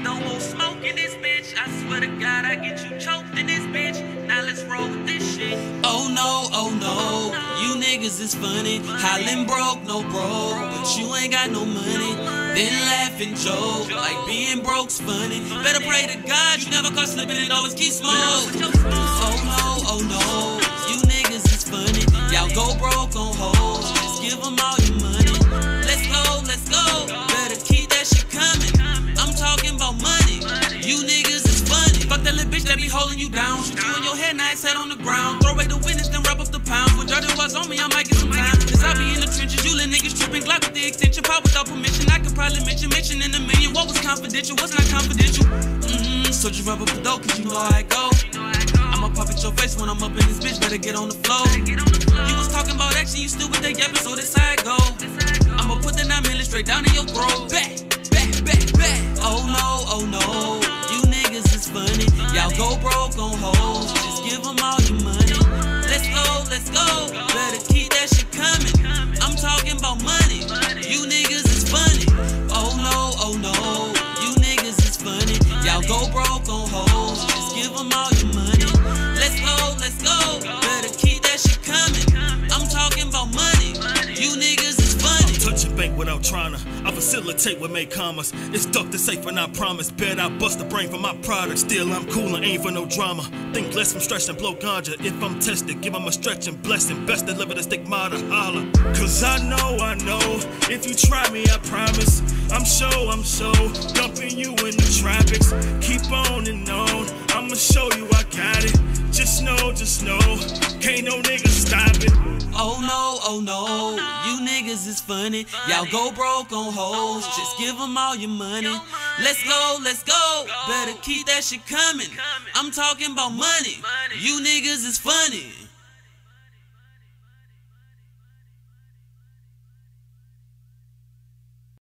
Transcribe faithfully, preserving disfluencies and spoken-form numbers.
No more smoke in this bitch. I swear to God, I get you choked in this bitch. Now let's roll with this shit. Oh no, oh no, you niggas is funny. Hollin' broke, no bro, but you ain't got no money. Then laugh and joke, like being broke's funny. Better pray to God you never caught slipping and always keep smoke. Oh no, oh no, you niggas is funny. Y'all go broke on hoes, just give them all your money. Let's go, let's go, better keep that shit coming. I'm talking about money, you niggas is funny. Fuck that little bitch that be holding you down. Shoot you in your head, now it's head on the ground. Throw away the witness, then wrap up the pounds. When dirty was on me, I might get some time. Cause I be in the trenches, you little niggas tripping. Glock with the extension, pop without permission. I could probably mention, mention in a million. What was confidential, what's not confidential? Mm-hmm, so you rub up the dope, cause you know how I go. I'ma pop at your face when I'm up in this bitch, better get on the floor. You was talking about action, you still with that yapping, so this how it go. I'ma put the nine million straight down in your throat. Back, back, back, back. Oh no, oh no, you niggas is funny. Y'all go broke on hoes, just give them all your money. Let's go, let's go, better keep that shit coming. I'm talking about money, you niggas is funny. Oh no, oh no, you niggas is funny. Y'all go broke on hoes, just give them all your money. Let's go, let's go, better keep that shit coming. I'm talking about money, you niggas is funny. Touch a bank without trying to, I facilitate what make commas. It's duck to safe and I promise. Bet I bust the brain for my product. Still I'm cool and ain't for no drama. Think less from stretch and blow ganja. If I'm tested, give them a stretch and blessing. Best deliver the stigmata, holla. Cause I know, I know, if you try me, I promise. I'm sure, I'm so dumping you in the tropics. Keep on and on, I'ma show you I got it. Just know, just know, can't no nigga stop it. Oh no, oh no, you niggas is funny. Y'all go broke on hoes, just give them all your money. Let's go, let's go, better keep that shit coming. I'm talking about money, you niggas is funny.